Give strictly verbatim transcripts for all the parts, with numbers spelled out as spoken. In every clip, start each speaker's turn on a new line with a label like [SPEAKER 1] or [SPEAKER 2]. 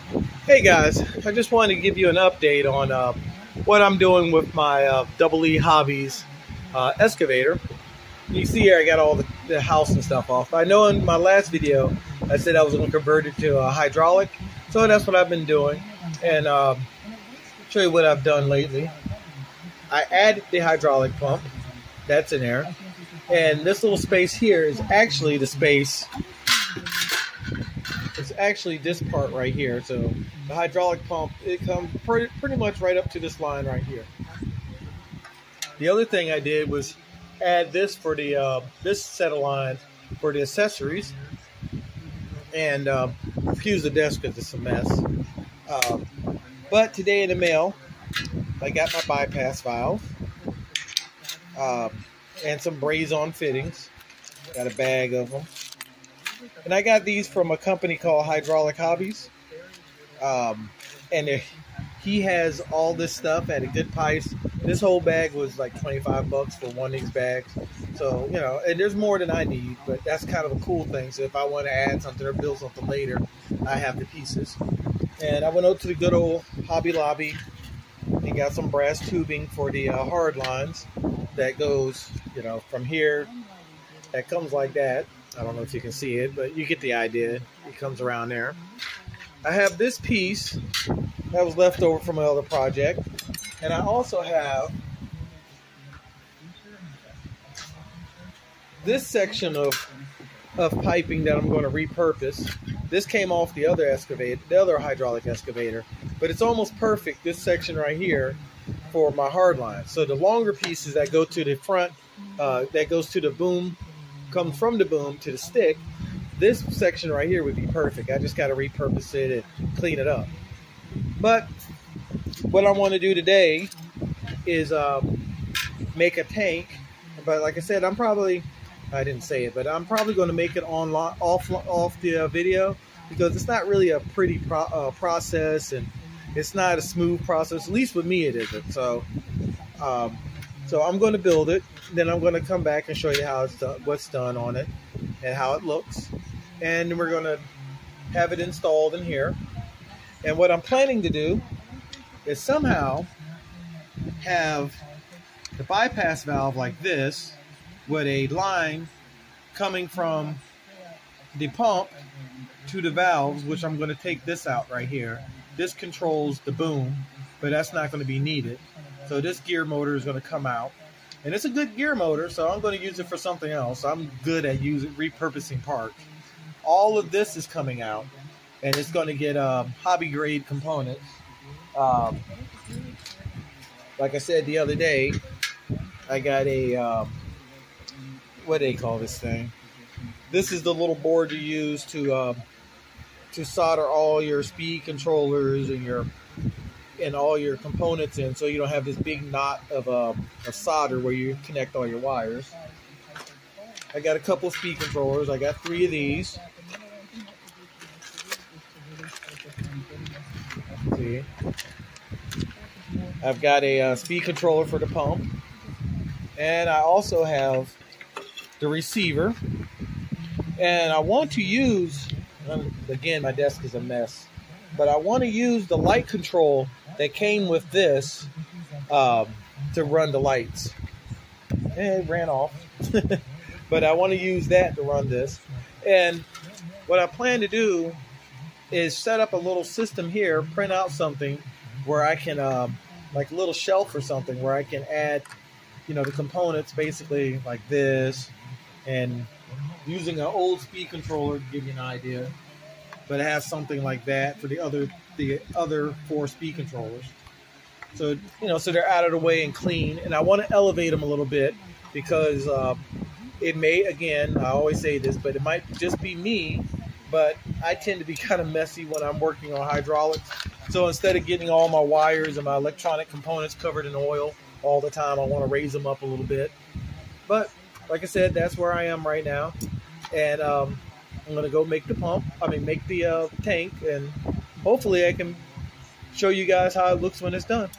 [SPEAKER 1] Hey guys, I just wanted to give you an update on uh, what I'm doing with my uh, E Hobbies uh, excavator. You see here I got all the, the house and stuff off. I know in my last video I said I was going to convert it to a hydraulic, so that's what I've been doing. And um, show you what I've done lately. I added the hydraulic pump, that's in there, and this little space here is actually the space. It's actually this part right here. So the hydraulic pump, it comes pretty, pretty much right up to this line right here. The other thing I did was add this for the uh, this set of lines for the accessories, and um, excuse the desk because it's a mess. Um, but today in the mail, I got my bypass valve um, and some braze-on fittings. Got a bag of them. And I got these from a company called Hydraulic Hobbies. Um, and he has all this stuff at a good price. This whole bag was like twenty-five bucks for one of these bags. So, you know, and there's more than I need, but that's kind of a cool thing. So if I want to add something or build something later, I have the pieces. And I went out to the good old Hobby Lobby and got some brass tubing for the uh, hard lines that goes, you know, from here. That comes like that. I don't know if you can see it, but you get the idea. It comes around there. I have this piece that was left over from another project. And I also have this section of, of piping that I'm going to repurpose. This came off the other excavator, the other hydraulic excavator. But it's almost perfect, this section right here, for my hard line. So the longer pieces that go to the front, uh, that goes to the boom, come from the boom to the stick, this section right here would be perfect. I just got to repurpose it and clean it up. But what I want to do today is um, make a tank. But like I said, I'm probably, I didn't say it, but I'm probably going to make it on off off the uh, video, because it's not really a pretty pro uh, process, and it's not a smooth process. At least with me, it isn't. So, um, so I'm going to build it. Then I'm going to come back and show you how it's done, what's done on it, and how it looks. And we're going to have it installed in here. And what I'm planning to do is somehow have the bypass valve like this, with a line coming from the pump to the valves, which I'm going to take this out right here. This controls the boom, but that's not going to be needed. So this gear motor is going to come out. And it's a good gear motor, so I'm going to use it for something else. I'm good at using repurposing parts. All of this is coming out, and it's going to get um, hobby grade components. Um, like I said the other day, I got a um, what do they call this thing? This is the little board you use to um, to solder all your speed controllers and your and all your components in, so you don't have this big knot of, um, of solder where you connect all your wires. I got a couple of speed controllers. I got three of these. See, I've got a uh, speed controller for the pump, and I also have the receiver. And I want to use, again, my desk is a mess, but I want to use the light control that came with this um, to run the lights. And it ran off. But I want to use that to run this. And what I plan to do is set up a little system here, print out something where I can, um, like a little shelf or something, where I can add, you know, the components basically like this, and using an old speed controller to give you an idea. But it has something like that for the other the other four speed controllers. So, you know, so they're out of the way and clean. And I want to elevate them a little bit, because uh, it may, again, I always say this, but it might just be me, but I tend to be kind of messy when I'm working on hydraulics. So instead of getting all my wires and my electronic components covered in oil all the time, I want to raise them up a little bit. But like I said, that's where I am right now. And um, I'm going to go make the pump, I mean, make the uh, tank, and hopefully I can show you guys how it looks when it's done.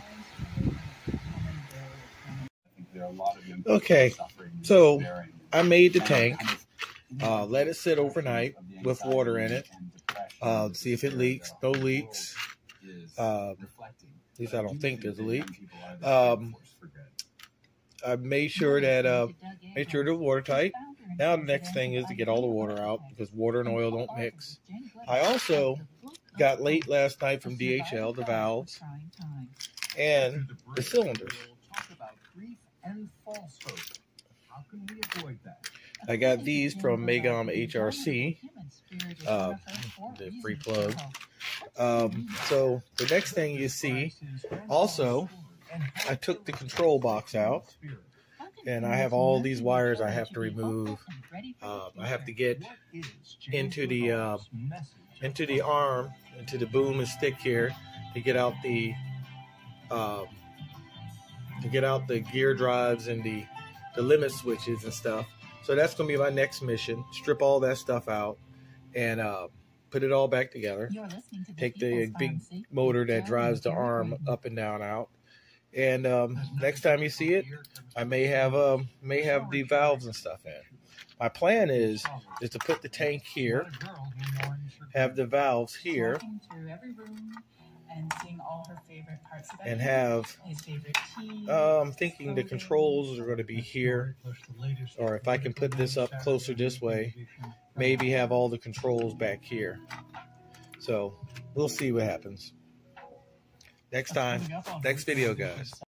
[SPEAKER 1] Okay, so I made the tank, uh, let it sit overnight with water in it, Uh, see if it leaks. No leaks. Um, at least I don't think there's a leak. Um, I made sure that uh, made sure they're watertight. Now the next thing is to get all the water out because water and oil don't mix. I also got late last night from D H L the valves and the cylinders. I got these from Magom H R C, uh, the free plug. Um, so the next thing you see, also, I took the control box out, and I have all these wires I have to remove. Um, I have to get into the uh, into the arm, into the boom and stick here to get out the um, to get out the gear drives and the the limit switches and stuff. So that's going to be my next mission. Strip all that stuff out and uh, put it all back together. Take the big motor that drives the arm up and down out. And um, next time you see it, I may have um, may have the valves and stuff in. My plan is is to put the tank here, have the valves here, and have, uh, I'm thinking the controls are going to be here, or if I can put this up closer this way, maybe have all the controls back here. So we'll see what happens. Next time, next video, guys.